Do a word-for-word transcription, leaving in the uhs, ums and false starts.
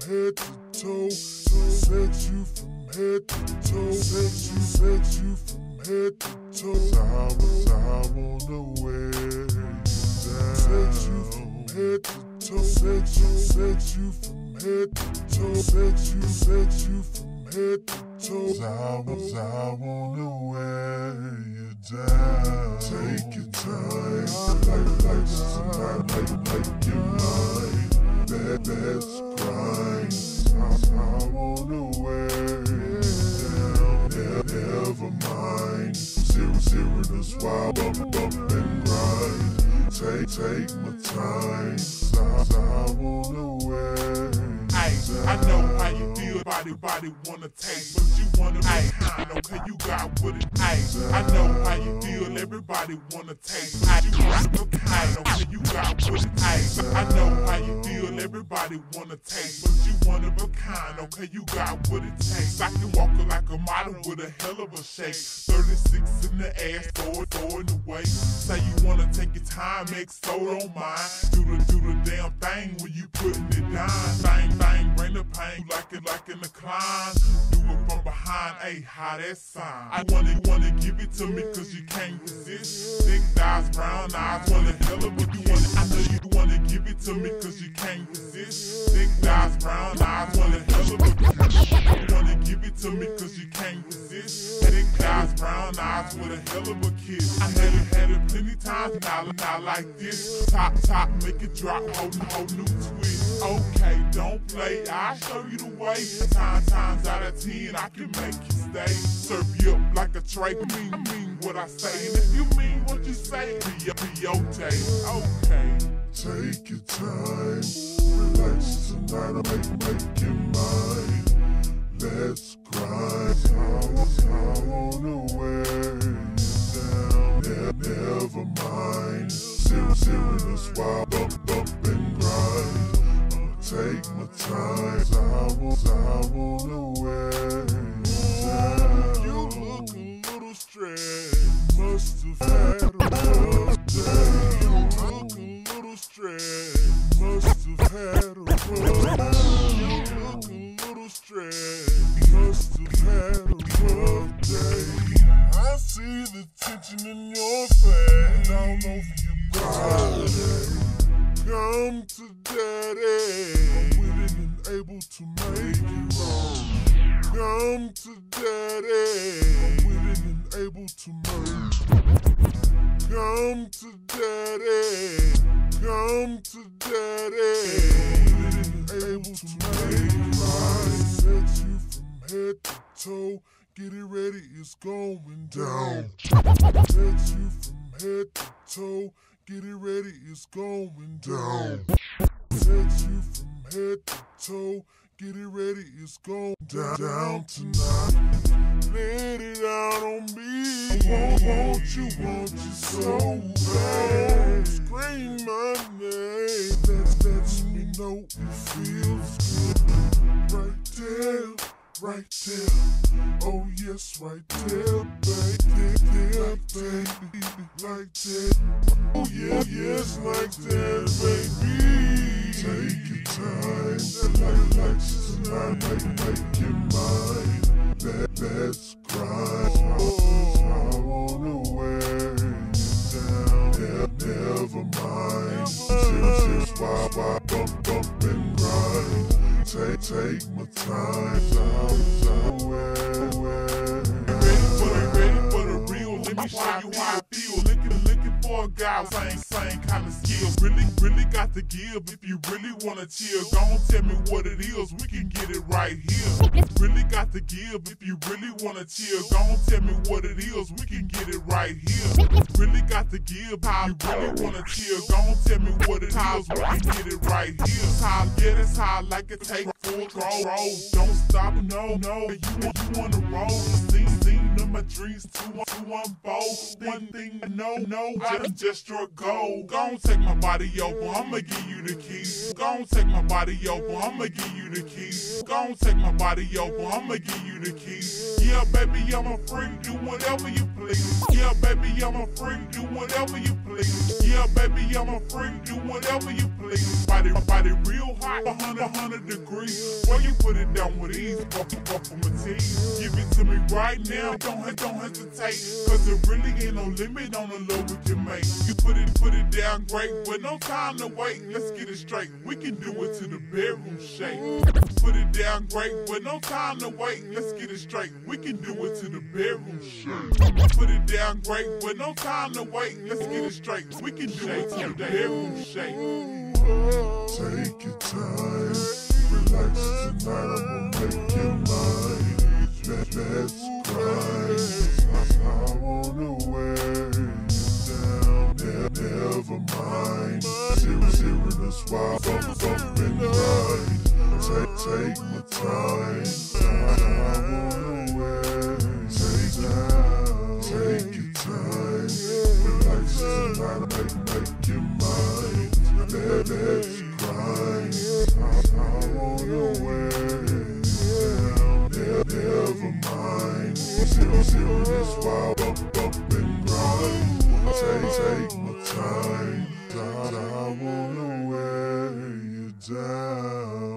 head to toe, sex you from head to toe, sex you, sex you from head to toe. I was, I wanna wear you down. Sex you from head to toe, sex you, sex you from head to toe, sex you, sex you from head to toe. I was, I wanna wear you down. Take your time, like, like tonight, like, like you're mine. That, that's grind. I, I wanna wear you down. Never, never mind. Zero, zero, this wild bump, bump and grind. Take, take my time. I, I wanna wear you down. I know how you feel, body, body wanna taste, but you wanna be kind, okay, you got what it takes. I know how you feel, everybody wanna taste, but you wanna be kind, okay, you got what it takes. I know how you feel, everybody wanna taste, but you wanna be kind, okay, you got what it takes. I can walk her like a model with a hell of a shake, thirty-six in the ass, forward, forward in the waist. Say you wanna take your time, make so don't mind. Do the, do the damn thing when you putting it down. Bang, bang, bring the pain, like it, like in the climb. Do it from behind, ayy, how that sound? I wanna, wanna give it to me cause you can't resist. Thick thighs, brown eyes, wanna hell of a you wanna, I know you wanna give it to me cause you can't resist. Thick thighs, brown eyes, wanna hell of a you wanna give it to me cause you can't resist. Thick thighs, brown eyes, with a hell of a kiss. I had it, had it plenty times, now, now like this. Top, top, make it drop, whole, whole new twist. Okay, don't play, I'll show you the way. Time, times out of ten, I can make you stay. Serve you up like a tray, mean, mean what I say. And if you mean what you say, be your, be your day. Okay. Take your time, relax tonight, I'll make, make it mine. Let's grind, I wanna wear you down. Ne never mind, zero, zero, this wild bump, bump and grind. Take my time, I, want, I wanna wear you down. You look a little stressed, must have had a rough day. You look a little stressed, must have had a rough day. You look a little stressed, must have had a rough day. I see the tension in your face, down over your body. Come to daddy, I'm willing and able to make it wrong. Come to daddy, I'm willing and able to make it. Come to daddy, come to daddy, I'm willing and able to make it right. Sex you from head to toe, get it ready, it's going down. Sex you from head to toe, get it ready, it's going down. Sex you from head to toe, get it ready, it's going down, down tonight. Let it out on me. I won't, won't you, want you so bad. Scream my name, that lets me know it feels good. Right there, right there, oh yes, right there, baby, there, baby, like that, oh yeah, yes, like that, baby. Take your time, like, like tonight, make, make it mine. Let, let's grind, I wanna wear you down. Ne never mind, zero, six, why, why, bump, bump and grind. Take, take my time, I wear, wear. Ready for the, ready for the real, let me show you how I feel. Looking, looking for a guy with same, same kind of skills. Really, really got to give if you really wanna chill. Gon' tell me what it is, we can get it right here. Really got to give if you really wanna chill. Gon' tell me what it is, we can get it right here. Really got to give if you really wanna chill. Gon' tell me what it is, we can get it right here. How, yeah, that's how I like it, take full control. Don't stop, no, no, you, you wanna roll. Seen, seen them my dreams to, to unfold. One thing I know, no, I done just struck gold. Gon' take my body over, I'ma give you the keys. Gon' take my body over, I'ma give you the keys. Gon' take my body over, I'ma give you the keys. Yeah, baby, I'm a freak, do whatever you please. Yeah, baby, I'm a freak, do whatever you please. Yeah, baby, I'm a freak, do whatever you please. Body, body real hot, a hundred, hundred degrees. Boy, you put it down with ease, buff, buff for my teeth. Give it to me right now, don't, don't hesitate. Cause there really ain't no limit on the love we can make. You put it, put it down great, but no time to wait. Let's get it straight, we can do it to the bedroom shake. Put it down great, but no time to wait. Let's get it straight, we can do it to the bedroom shake. Put it down great, but no time to wait. Let's get it straight, we can do it to the bedroom shake. Take your time, relax tonight, I'ma make you mine. Let, let's grind, I, I wanna wear you down. Ne never mind, zero, zero, that's why I'm up and right. Take, take my time, I, I wanna wear you down. Take your time, relax tonight, make, make you mine. Let, let's grind, I, I wanna wear you down. Ne never mind, zero, zero, that's why I'm up, up and grind. Take, take my time, I, I wanna wear you down.